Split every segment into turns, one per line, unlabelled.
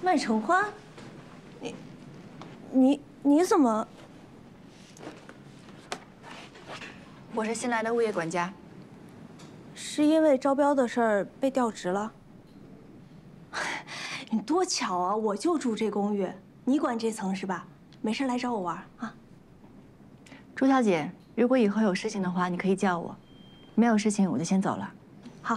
麦承欢，你怎么？
我是新来的物业管家。
是因为招标的事儿被调职了？你多巧啊！我就住这公寓，你管这层是吧？没事来找我玩啊。
朱小姐，如果以后有事情的话，你可以叫我；没有事情，我就先走了。
好。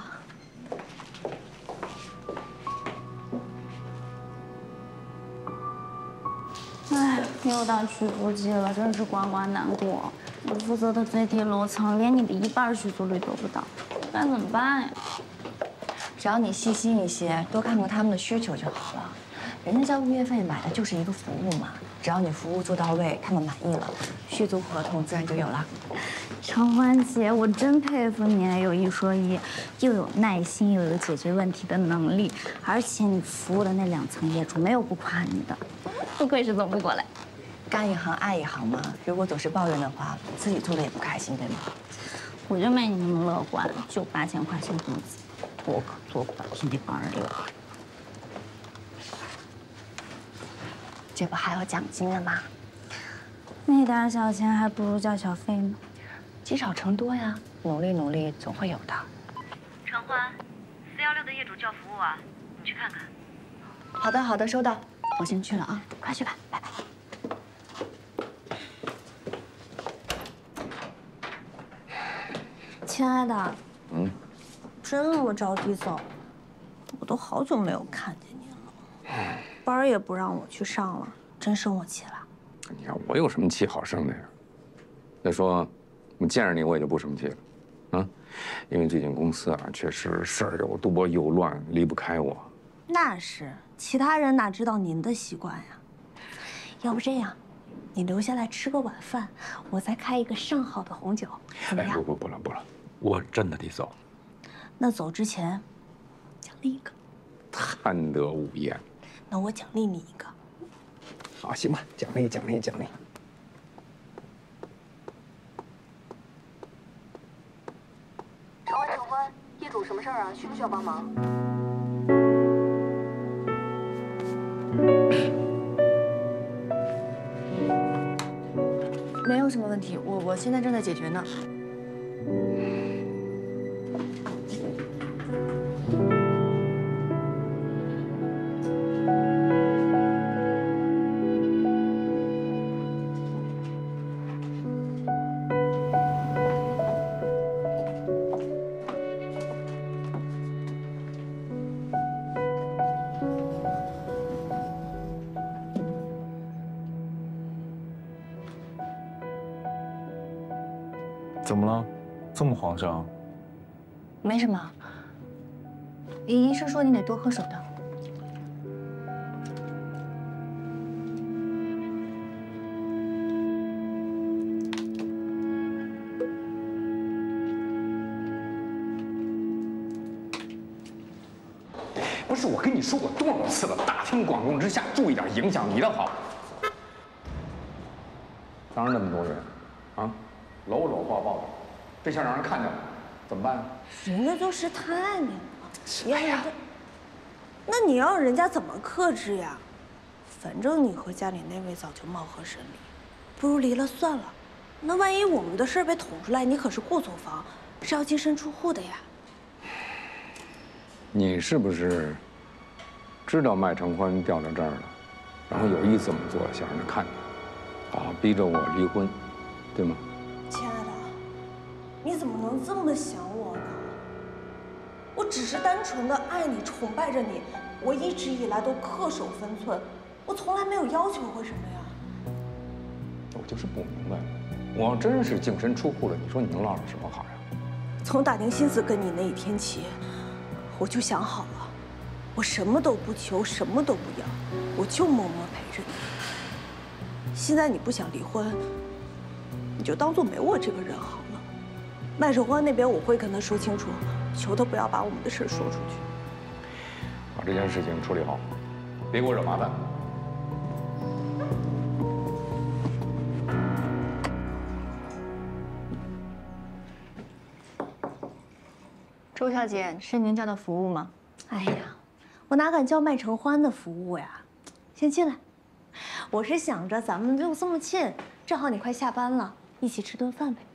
哎，又到续租季了，真是呱呱难过。我负责的最低楼层连你的一半续租率都不到，该怎么办呀？
只要你细心一些，多看看他们的需求就好了。人家交物业费买的就是一个服务嘛，只要你服务做到位，他们满意了，续租合同自然就有了。
承欢姐，我真佩服你，有一说一，又有耐心，又有解决问题的能力，而且你服务的那2层业主没有不夸你的，不愧是总部过来。
干一行爱一行嘛，如果总是抱怨的话，自己做的也不开心，对吗？
我就没你那么乐观，就8000块钱工资，我可做不到天天帮人溜。
这不还有奖金呢吗？
那点小钱还不如交小费呢。
积少成多呀，努力努力总会有的。
承欢，416的业主叫服务啊，你去看看。
好的好的，收到。
我先去了啊，快去吧，拜拜。
亲爱的，这么着急走，我都好久没有看见你了。班儿也不让我去上了，真生我气了。
你看我有什么气好生的呀？再说，我见着你我也就不生气了，啊，因为最近公司啊确实事儿又多又乱，离不开我。
那是，其他人哪知道您的习惯呀？要不这样，你留下来吃个晚饭，我再开一个上好的红酒，怎么样？
不了，我真的得走。
那走之前，奖励一个。
贪得无厌。
那我奖励你一个。
好，行吧，奖励。
承欢，业主什么事儿啊？需不需要帮忙？
没有什么问题，我现在正在解决呢。
怎么了？这么慌张？
没什么。医生说你得多喝水的。
不是我跟你说过多少次了，大庭广众之下注意点，影响你的好。当然那么多人，啊，搂搂抱抱的，这下让人看见了，怎么办？
人家就是太那个了，要人家，那你让人家怎么克制呀？反正你和家里那位早就貌合神离，不如离了算了。那万一我们的事儿被捅出来，你可是过错方，是要净身出户的呀。
你是不是知道麦承欢调到这儿了，然后有意这么做，想让他看见，啊，逼着我离婚，对吗？
亲爱的，你怎么能这么想我呢？我只是单纯的爱你、崇拜着你，我一直以来都恪守分寸，我从来没有要求过什么呀。
我就是不明白，我要真是净身出户了，你说你能落着什么好呀？
从打定心思跟你那一天起，我就想好了，我什么都不求，什么都不要，我就默默陪着你。现在你不想离婚，你就当做没我这个人好了。麦守欢那边我会跟他说清楚，求他不要把我们的事说出去。
把这件事情处理好，别给我惹麻烦。
周小姐，是您叫的服务吗？
哎呀， 我哪敢叫麦承欢的服务呀？先进来。我是想着咱们又这么近，正好你快下班了，一起吃顿饭呗。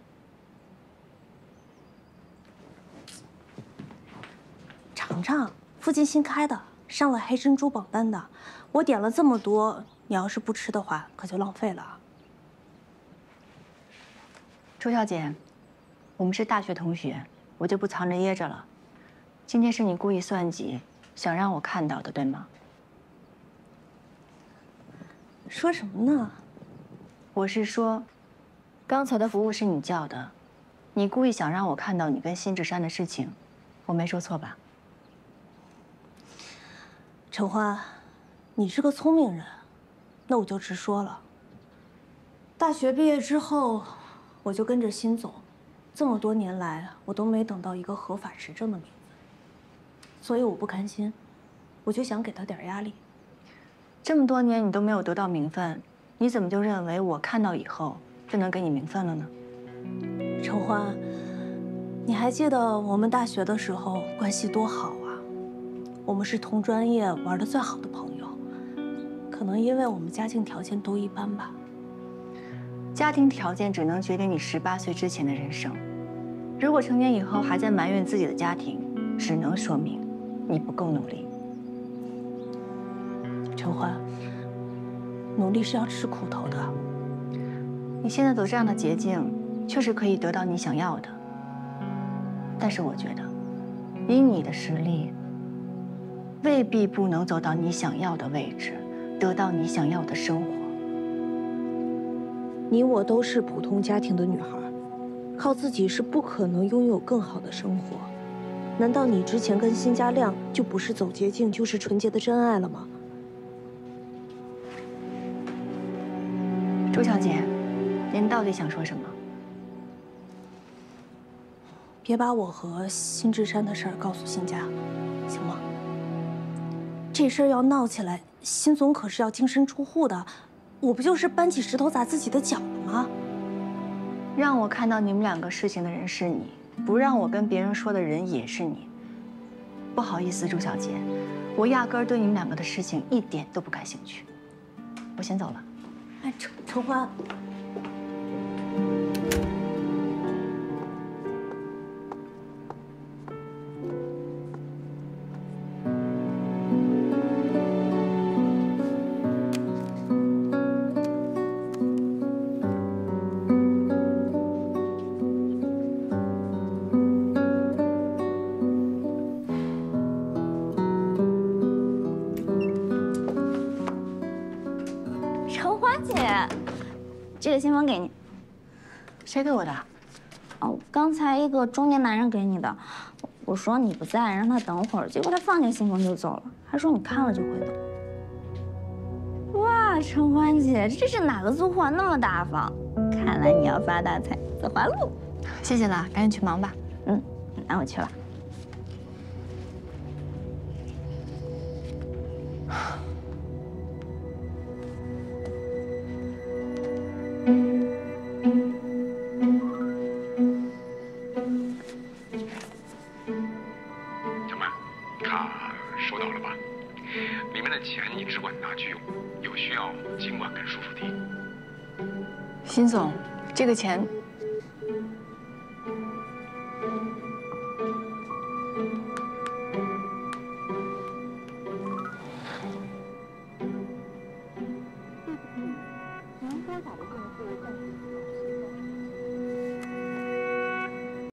尝尝，附近新开的，上了黑珍珠榜单的。我点了这么多，你要是不吃的话，可就浪费了啊。
周小姐，我们是大学同学，我就不藏着掖着了。今天是你故意算计，想让我看到的，对吗？
说什么呢？
我是说，刚才的服务是你叫的，你故意想让我看到你跟辛志山的事情，我没说错吧？
陈欢，你是个聪明人，那我就直说了。大学毕业之后，我就跟着辛总，这么多年来，我都没等到一个合法执政的名分，所以我不甘心，我就想给他点压力。
这么多年你都没有得到名分，你怎么就认为我看到以后就能给你名分了呢？
陈欢，你还记得我们大学的时候关系多好啊？我们是同专业玩得最好的朋友，可能因为我们家境条件都一般吧。
家庭条件只能决定你18岁之前的人生，如果成年以后还在埋怨自己的家庭，只能说明你不够努力。
陈欢，努力是要吃苦头的。
你现在走这样的捷径，确实可以得到你想要的。但是我觉得，以你的实力，未必不能走到你想要的位置，得到你想要的生活。
你我都是普通家庭的女孩，靠自己是不可能拥有更好的生活。难道你之前跟辛家亮就不是走捷径，就是纯洁的真爱了吗？
周小姐，您到底想说什么？
别把我和辛志山的事儿告诉辛家，行吗？这事儿要闹起来，辛总可是要净身出户的，我不就是搬起石头砸自己的脚了吗？
让我看到你们两个事情的人是你，不让我跟别人说的人也是你。不好意思，周小姐，我压根儿对你们两个的事情一点都不感兴趣。我先走了。
哎，陈欢。
陈花姐，这个信封给你。
谁给我的？
哦，刚才一个中年男人给你的。我说你不在，让他等会儿，结果他放进信封就走了，还说你看了就会走。哇，陈欢姐，这是哪个租户啊，那么大方？看来你要发大财，走花路。
谢谢了，赶紧去忙吧。
那我去了。
小曼，卡收到了吧？里面的钱你只管拿去用，有需要尽管跟叔叔提。
辛总，这个钱